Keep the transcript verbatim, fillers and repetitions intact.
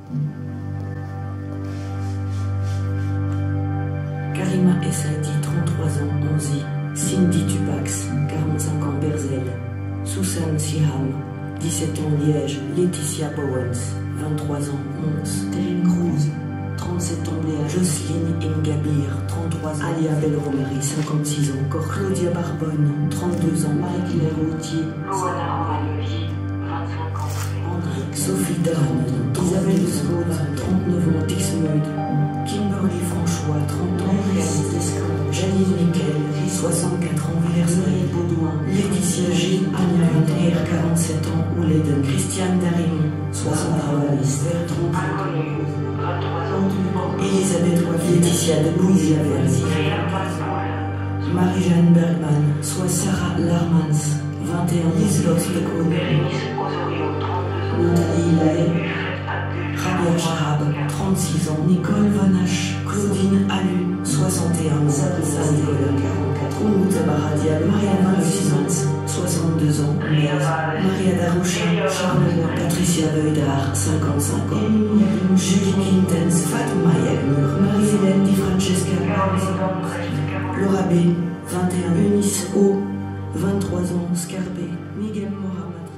Karima Essaidi, trente-trois ans, Onze. Cindy Tupax, quarante-cinq ans, Berzel. Susan Siham, dix-sept ans, Liège. Laetitia Bowens, vingt-trois ans, Mons. Terine Cruz, trente-sept ans, Léa. Jocelyne Ingabir, trente-trois ans. Alia Belromeri, cinquante-six ans. Cor Claudia Barbonne, trente-deux ans. Marie-Claire Gauthier, vingt-cinq ans. André, Sophie Dran, Isabelle Scott, trente-neuf ans. Dixmude, Kimberly François, trente ans. Janine Miquel, soixante-quatre ans. Versailles Baudouin. Laetitia G. Anya Hunter, quarante-sept ans. Ouleden. Christiane Darimon, soixante ans. Bertrand Elisabeth Waf. Laetitia de Louisia Verzi. Marie-Jeanne Bergman, soit Sarah Larmans, vingt et un. Liselotte de Cône. Nathalie Lahaye. Rabia Charab, trente-six ans. Nicole Vanache. Claudine Alu, soixante et un ans. Saint-Nicolas, quarante-quatre ans. Oumout Baradial. Mariana Visance, soixante-deux ans. Maria Daroucha. Charleroi. Patricia Veudard, cinquante-cinq ans. Julie Quintens. Fatouma Yagmur. Marie-Hélène Di Francesca. Laura B, vingt et un. Eunice O, vingt-trois ans. Scarbé. Miguel Mohamed.